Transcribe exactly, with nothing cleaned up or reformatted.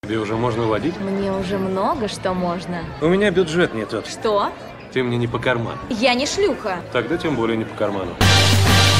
Тебе уже можно водить? Мне уже много что можно. У меня бюджет не тот. Что? Ты мне не по карману. Я не шлюха. Тогда тем более не по карману.